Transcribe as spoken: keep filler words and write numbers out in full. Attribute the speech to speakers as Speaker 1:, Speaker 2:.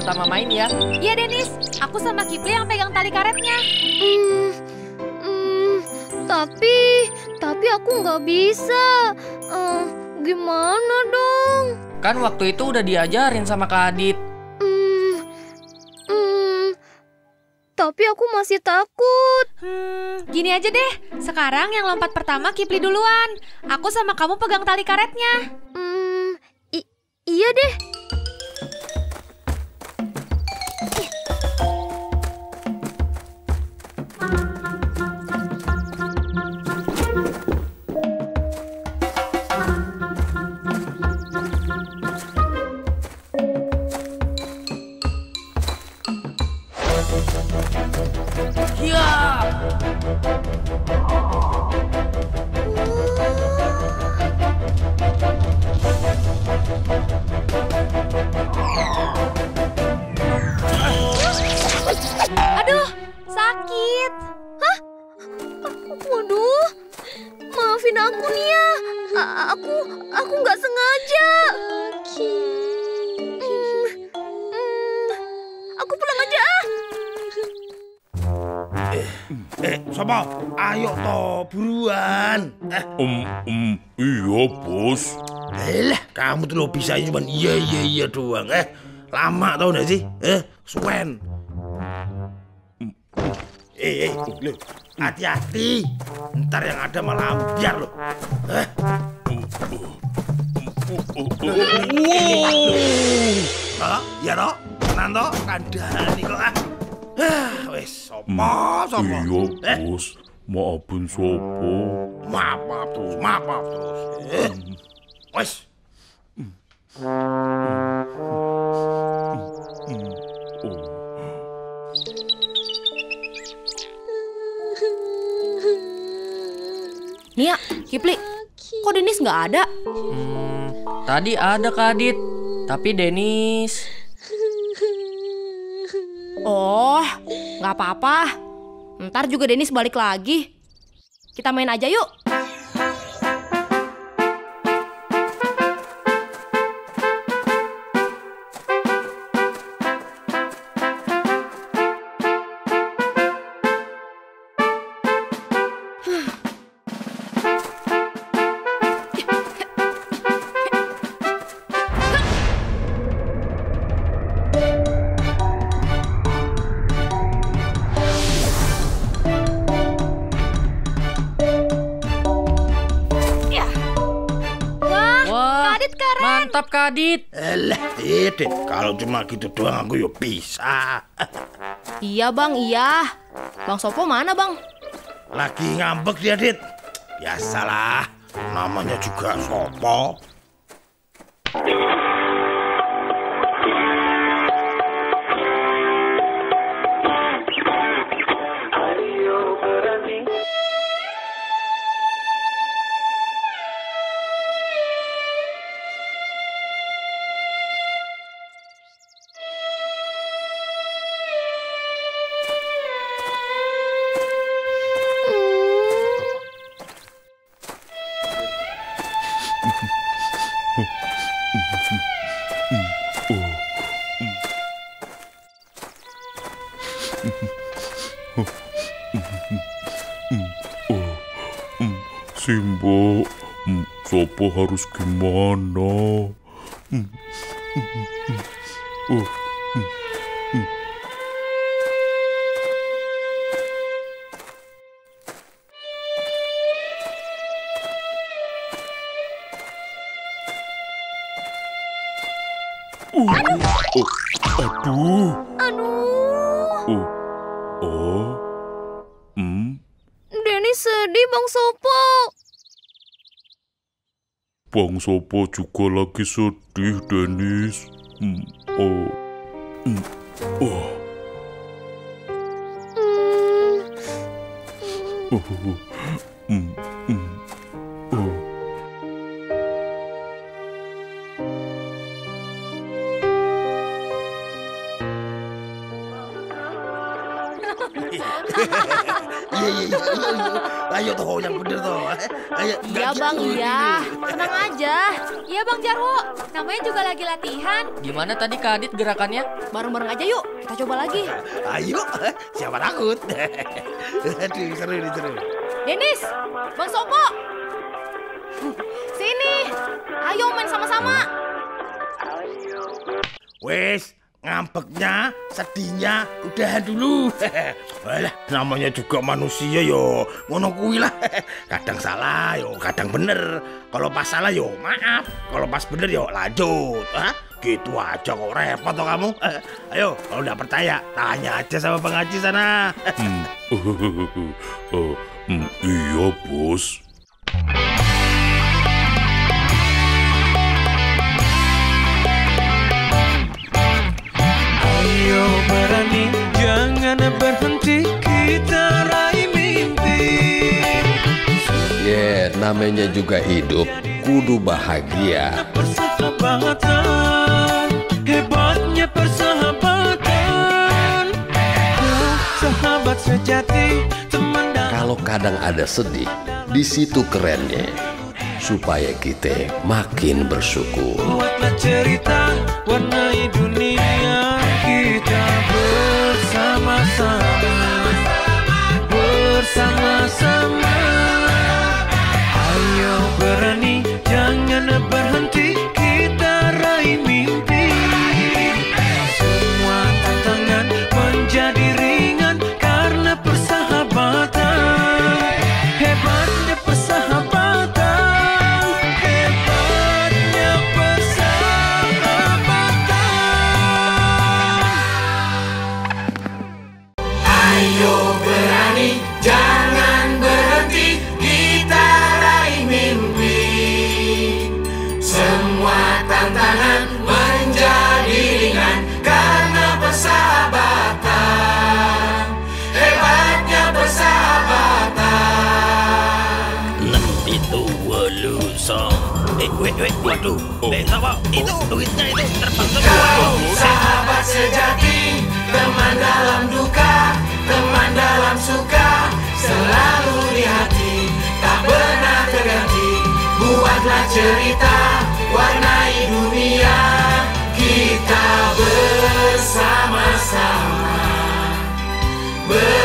Speaker 1: pertama main ya.
Speaker 2: Iya, Denis. Aku sama Kipli yang pegang tali karetnya.
Speaker 3: Hmm, hmm, tapi, tapi aku nggak bisa. Eh, gimana dong?
Speaker 1: Kan waktu itu udah diajarin sama Kak Adit.
Speaker 3: Hmm, hmm, tapi aku masih takut.
Speaker 2: Hmm, gini aja deh. Sekarang yang lompat pertama Kipli duluan. Aku sama kamu pegang tali karetnya.
Speaker 3: Hmm, i- iya deh.
Speaker 2: Aduh, sakit.
Speaker 3: Hah? Waduh, maafin aku nih ya. A- aku, aku nggak sengaja. Hmm, hmm, aku pulang aja ah.
Speaker 4: Eh, sopo? Ayo toh, buruan. Eh,
Speaker 5: Em, em, iya bos.
Speaker 4: lah, kamu tuh lo bisa cuma iya iya iya doang. Eh, lama tau gak sih? Eh, suwen. Eh, eh, lo, hati-hati. Ntar yang ada malah ambiar lo. Eh. Oh, iya toh? Tenan toh? Kandhani kok ah. Ah, wes, sopo, sopo.
Speaker 5: Iya
Speaker 4: Eh,
Speaker 5: bos. Maafin sopo.
Speaker 4: maaf, maaf terus, maaf, maaf terus. Eh, wes.
Speaker 3: Nia, Kipli, kok Denis nggak ada?
Speaker 1: Hmm, tadi ada Kak Adit. Tapi Denis...
Speaker 3: Oh, nggak apa-apa. Ntar juga Denis balik lagi. Kita main aja yuk.
Speaker 1: Wah,
Speaker 2: Adit keren.
Speaker 1: mantap Kak Adit.
Speaker 4: Alah, Dit, kalau cuma gitu doang aku ya bisa.
Speaker 3: Iya bang, iya. Bang Sopo mana bang?
Speaker 4: Lagi ngambek dia, Dit. Biasalah, namanya juga Sopo.
Speaker 5: Simbo, em, sopo harus gimana? Em, em, em, oh, em, em. Uh, oh, aduh.
Speaker 3: Aduh,
Speaker 5: Oh, oh, hmm.
Speaker 3: Denis sedih bang Sopo.
Speaker 5: Bang Sopo juga lagi sedih, Denis. Hmm, oh, hmm, oh,
Speaker 3: Hmm,
Speaker 5: oh, hmm, hmm, oh.
Speaker 4: Iya iya iya. Ayo toh yang bener toh. Ayo.
Speaker 3: Iya bang, iya. Tenang aja.
Speaker 2: Iya Bang Jarwo, namanya juga lagi latihan.
Speaker 1: Gimana tadi Kak Adit gerakannya?
Speaker 3: Bareng-bareng aja yuk. Kita coba lagi.
Speaker 4: Ayo. Siapa takut? Aduh seru nih seru.
Speaker 3: Denis, Bang Sopo. Sini. Ayo main sama-sama.
Speaker 4: Wes, ngambeknya, sedihnya, udahan dulu. Walah, namanya juga manusia yo, ngono kuwi lah. Kadang salah yo, kadang bener. Kalau pas salah yo maaf, kalau pas bener yo lanjut. Hah? Gitu aja kok repot toh kamu. Ayo, kalau udah percaya, tanya aja sama Bang Haji sana.
Speaker 5: Hmm. Oh, hmm, iya, Bos.
Speaker 6: Ayo berani, jangan berhenti, kita raih mimpi.
Speaker 7: Ya, namanya juga hidup, kudu bahagia.
Speaker 6: Persahabatan, hebatnya persahabatan. Oh, sahabat sejati, teman dan
Speaker 7: Kalau kadang ada sedih, di situ kerennya. Supaya kita makin bersyukur.
Speaker 6: buatlah cerita, warnai dunia kita bersama-sama, bersama-sama. Ayo berani, jangan berhenti, kita raih mimpi. Semua tantangan menjadi ringan karena persahabatan. Hebatnya persahabatan, hebatnya persahabatan. Ayo berani, jangan berhenti, kita raih mimpi. Semua tantangan menjadi ringan karena persahabatan. Hebatnya persahabatan.
Speaker 4: Enam itu walusa. Eh, wait, wait, waduh. Eh, apa? Itu duitnya itu terbang semua.
Speaker 6: Kau sahabat sejati, teman dalam duka, teman dalam suka, selalu di hati, tak pernah terganti. Buatlah cerita, warnai dunia, kita bersama-sama.